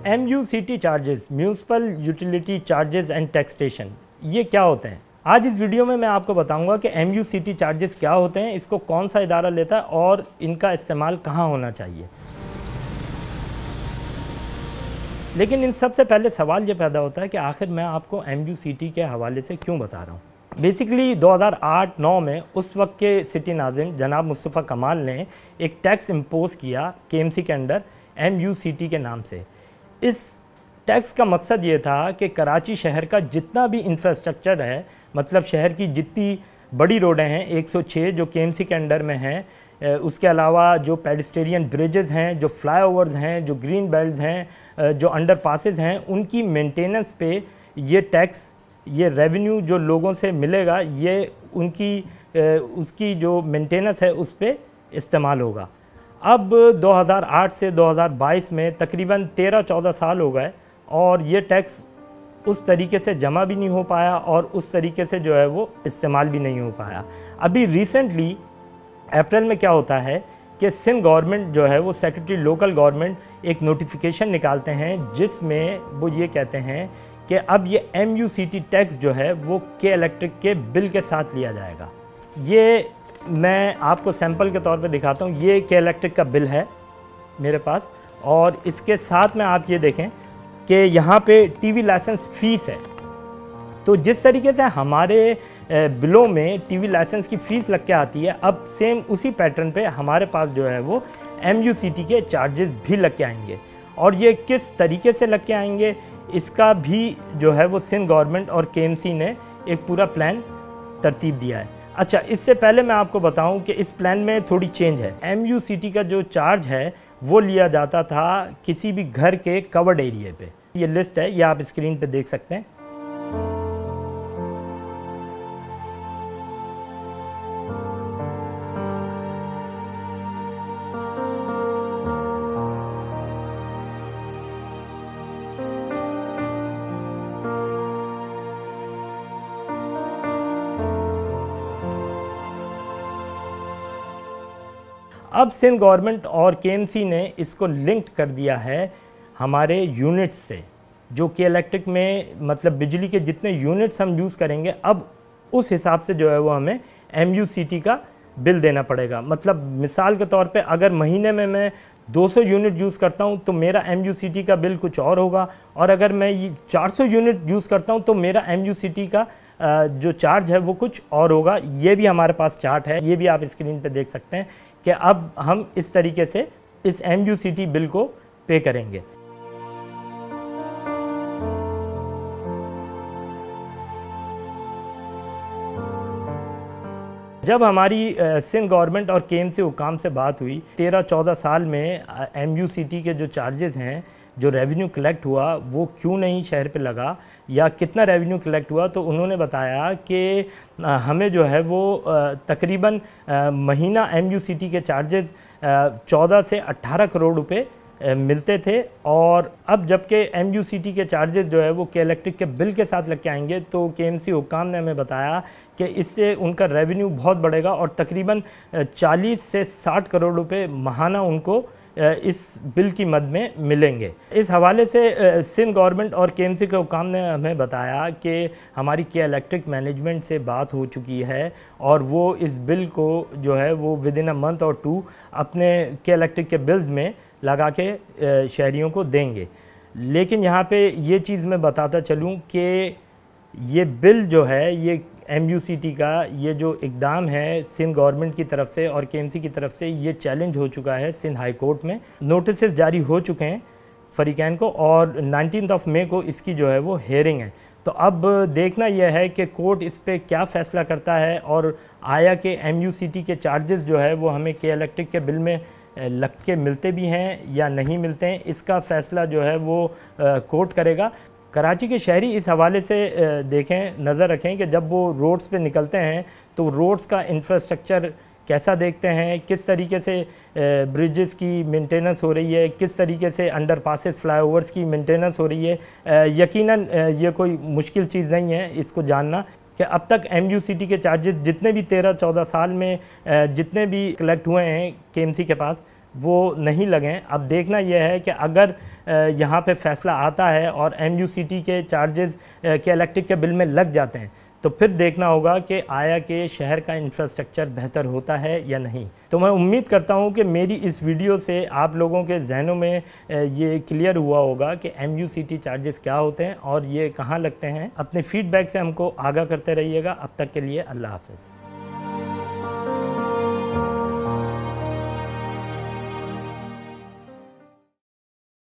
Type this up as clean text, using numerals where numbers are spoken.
MUCT charges, municipal utility charges and taxation, ये क्या होते हैं? आज इस वीडियो में मैं आपको बताऊंगा कि MUCT चार्जेस क्या होते हैं, इसको कौन सा इदारा लेता है और इनका इस्तेमाल कहाँ होना चाहिए। लेकिन इन सबसे पहले सवाल ये पैदा होता है कि आखिर मैं आपको MUCT के हवाले से क्यों बता रहा हूँ। बेसिकली 2008-9 में उस वक्त के सिटी नाज़िम जनाब मुस्तफ़ा कमाल ने एक टैक्स इम्पोज़ किया KMC के अंडर MUCT के नाम से। इस टैक्स का मकसद ये था कि कराची शहर का जितना भी इंफ्रास्ट्रक्चर है, मतलब शहर की जितनी बड़ी रोडें हैं 106 जो KMC के अंडर में हैं, उसके अलावा जो पेडिस्ट्रियन ब्रिजेस हैं, जो फ्लाईओवर्स हैं, जो ग्रीन बेल्ट्स हैं, जो अंडरपासेस हैं, उनकी मेंटेनेंस पे ये टैक्स, ये रेवेन्यू जो लोगों से मिलेगा, ये उसकी जो मेंटेनेंस है उस पर इस्तेमाल होगा। अब 2008 से 2022 में तकरीबन 13-14 साल हो गए और ये टैक्स उस तरीके से जमा भी नहीं हो पाया और उस तरीके से जो है वो इस्तेमाल भी नहीं हो पाया। अभी रिसेंटली अप्रैल में क्या होता है कि सिंध गवर्नमेंट जो है वो सेक्रेटरी लोकल गवर्नमेंट एक नोटिफिकेशन निकालते हैं जिसमें वो ये कहते हैं कि अब ये MUCT टैक्स जो है वो के इलेक्ट्रिक के बिल के साथ लिया जाएगा। ये मैं आपको सैंपल के तौर पे दिखाता हूँ। ये के इलेक्ट्रिक का बिल है मेरे पास और इसके साथ में आप ये देखें कि यहाँ पे टीवी लाइसेंस फ़ीस है। तो जिस तरीके से हमारे बिलों में टीवी लाइसेंस की फ़ीस लग के आती है, अब सेम उसी पैटर्न पे हमारे पास जो है वो MUCT के चार्जेस भी लग के आएंगे। और ये किस तरीके से लग के आएंगे इसका भी जो है वो सिंध गवर्नमेंट और KMC ने एक पूरा प्लान तरतीब दिया है। अच्छा, इससे पहले मैं आपको बताऊं कि इस प्लान में थोड़ी चेंज है। MUCT का जो चार्ज है वो लिया जाता था किसी भी घर के कवर्ड एरिया पे। ये लिस्ट है, ये आप स्क्रीन पे देख सकते हैं। अब सिंध गवर्नमेंट और KMC ने इसको लिंक कर दिया है हमारे यूनिट्स से, जो कि इलेक्ट्रिक में मतलब बिजली के जितने यूनिट्स हम यूज़ करेंगे अब उस हिसाब से जो है वो हमें MUCT का बिल देना पड़ेगा। मतलब मिसाल के तौर पे अगर महीने में मैं 200 यूनिट यूज़ करता हूँ तो मेरा MUCT का बिल कुछ और होगा, और अगर मैं 400 यूनिट यूज़ करता हूँ तो मेरा MUCT का जो चार्ज है वो कुछ और होगा। ये भी हमारे पास चार्ट है, ये भी आप स्क्रीन पे देख सकते हैं कि अब हम इस तरीके से इस MUCT बिल को पे करेंगे। जब हमारी सिंध गवर्नमेंट और KMC हुकाम से बात हुई 13-14 साल में MUCT के जो चार्जेस हैं, जो रेवेन्यू कलेक्ट हुआ वो क्यों नहीं शहर पे लगा या कितना रेवेन्यू कलेक्ट हुआ, तो उन्होंने बताया कि हमें जो है वो तकरीबन महीना MUCT के चार्जेस 14 से 18 करोड़ रुपए मिलते थे। और अब जबकि MUCT के चार्जेस जो है वो के इलेक्ट्रिक के बिल के साथ लग के आएंगे तो KMC हुकाम ने हमें बताया कि इससे उनका रेवेन्यू बहुत बढ़ेगा और तकरीबन 40 से 60 करोड़ रुपए माहाना उनको इस बिल की मद में मिलेंगे। इस हवाले से सिंध गवर्नमेंट और KMC के हुकाम ने हमें बताया कि हमारी के इलेक्ट्रिक मैनेजमेंट से बात हो चुकी है और वो इस बिल को जो है वो विद इन अ मंथ और 2 अपने के इलेक्ट्रिक के बिल्स में लगा के शहरियों को देंगे। लेकिन यहाँ पे ये चीज़ मैं बताता चलूँ कि ये बिल जो है ये MUCT का ये जो इक़दाम है सिंध गवर्नमेंट की तरफ से और KMC की तरफ से, ये चैलेंज हो चुका है सिंध हाई कोर्ट में। नोटिस जारी हो चुके हैं फ़रीक़ैन को और 19 मई को इसकी जो है वो हेयरिंग है। तो अब देखना यह है कि कोर्ट इस पर क्या फ़ैसला करता है और आया कि MUCT के चार्जेस जो है वो हमें के इलेक्ट्रिक के बिल में लग के मिलते भी हैं या नहीं मिलते हैं, इसका फ़ैसला जो है वो कोर्ट करेगा। कराची के शहरी इस हवाले से देखें, नज़र रखें कि जब वो रोड्स पे निकलते हैं तो रोड्स का इंफ्रास्ट्रक्चर कैसा देखते हैं, किस तरीके से ब्रिजेस की मेंटेनेंस हो रही है, किस तरीके से अंडरपासेस फ्लाईओवर्स की मेंटेनेंस हो रही है। यकीनन ये कोई मुश्किल चीज़ नहीं है इसको जानना कि अब तक MUCT के चार्जेस जितने भी 13-14 साल में जितने भी कलेक्ट हुए हैं KMC के पास, वो नहीं लगें। अब देखना यह है कि अगर यहाँ पे फ़ैसला आता है और MUCT के चार्जेस के इलेक्ट्रिक के बिल में लग जाते हैं, तो फिर देखना होगा कि आया कि शहर का इंफ्रास्ट्रक्चर बेहतर होता है या नहीं। तो मैं उम्मीद करता हूँ कि मेरी इस वीडियो से आप लोगों के जहनों में ये क्लियर हुआ होगा कि MUCT चार्जेस क्या होते हैं और ये कहाँ लगते हैं। अपने फीडबैक से हमको आगाह करते रहिएगा। अब तक के लिए अल्लाह हाफ़िज़।